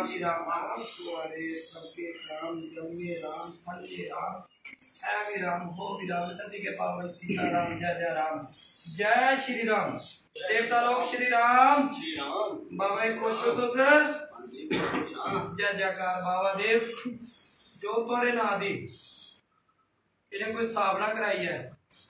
श्री राम राम सुवारे सबके राम जमे राम फले राम ऐ राम हो राम सती के पावन सीता राम जय जय राम जय श्री राम। देवता लोग श्री राम बाबा खुश हो तो सर जय जयकार बाबा देव जो तोड़े ना दी इन्हें कोई स्थापना कराई है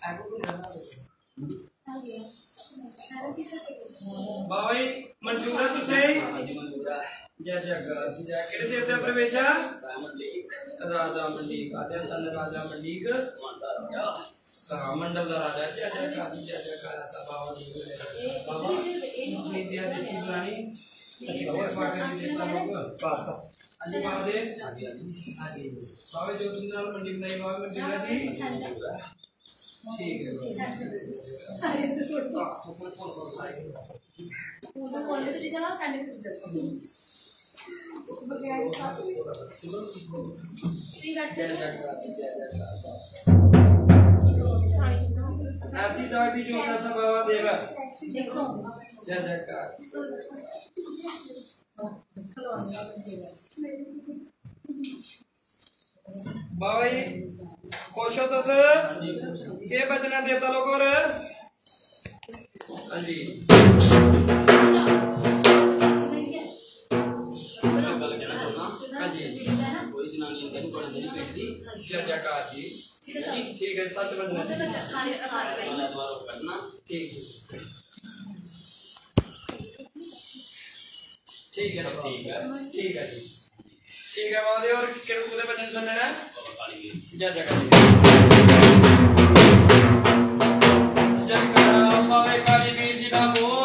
बाबा मंजूर है तुझे जय जयकार जय किरे देवता प्रवेशा राजा मंडलीक आदि तन राजा मंडलीक मंडल का राजा जय जयकार ऐसा बाबा बाबा अपनी दिया दृष्टि बनानी और स्वागत जी जितना लोग अजी बाबा दे बाबा जो तुमने मंडी बनाई बाबा मंडी जी ठीक है तो कॉलेज से चला संडे को ऐसी जागती जो ऐसा बाबा देगा देखो जय जयकार बाबा खुश हो तो के बचना देवता लोग और हाँ जी ठीक है सच बजना ठीक है ठीक है जी ठीक है बाबा और किस पूरे भजन सुनने हैं जय जयकार जयकारा पावे काली वीर जी का बोल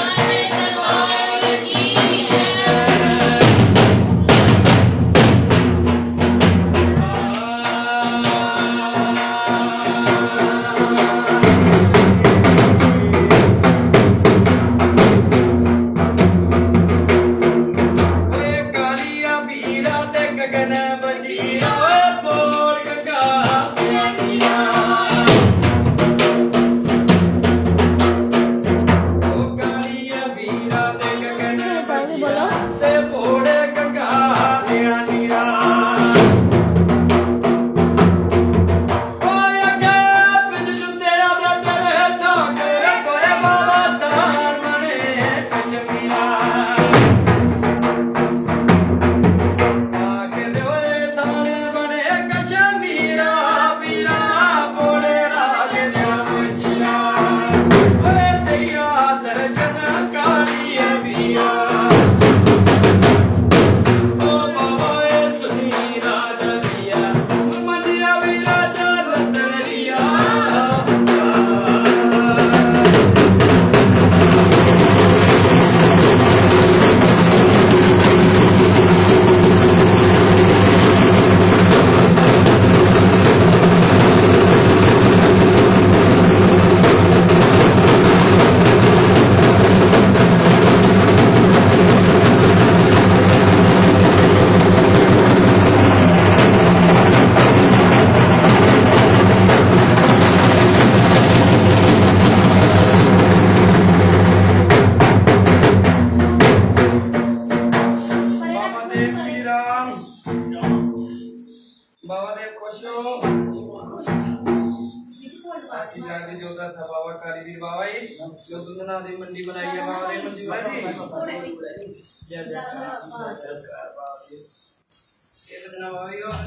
मंडी बनाई है बाबा ने मंडी बनाई जय जयकार ये बजना भाई और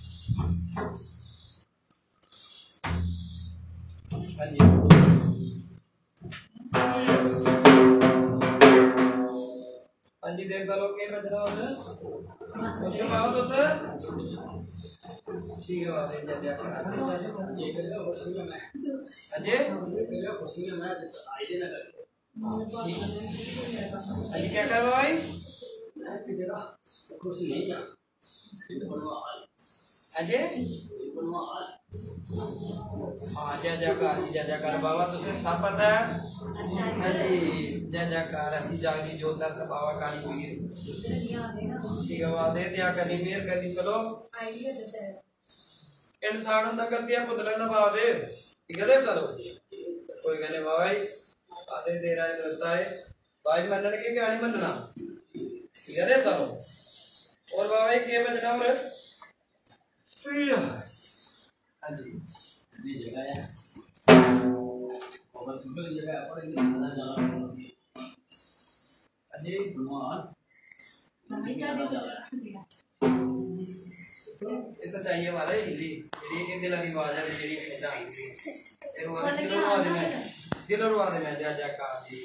हाँ जी हाँ जी देख लो के बजना और खुश हो तो सर ठीक है बाबा जय जयकार ये कर लो खुशी में मैं अजय कर लो खुशी में मैं आईडी ना करके अजी क्या कर रहा है खुशी नहीं क्या अजय हाँ जय जयकार बाबा तुझे सब पता है हाँ जी जय जयकार ऐसी जागती जोता सब बाबा काली वीर ठीक है बाबा दे दिया करनी मेहर करनी चलो इंसान होता कर दिया पुतला ना बाबा दे ठीक है चलो कोई कहने बाबा आधे दे रहा है दोस्त है भाई मनन के क्या नहीं मनना ठीक है चलो और बाबा ये बजना और हाँ जी ये जगह है और सिंपल जगह है पर इधर जाना जाना अजय भगवान मम्मी का भी कुछ ऐसा चाहिए हमारा हिंदी ये दिल की आवाज है मेरी ऐसा ये वो दिल रुआ दे मैं जा जा का जी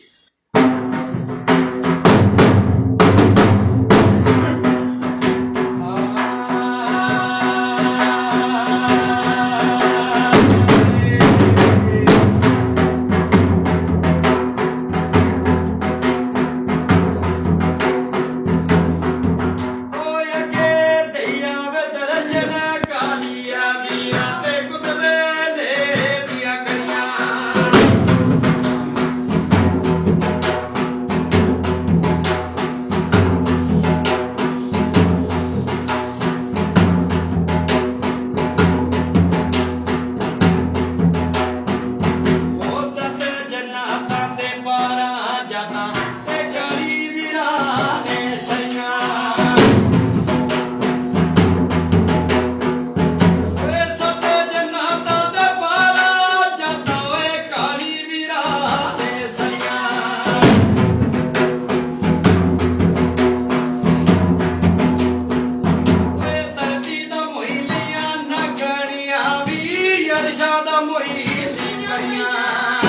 शादा मोई करिया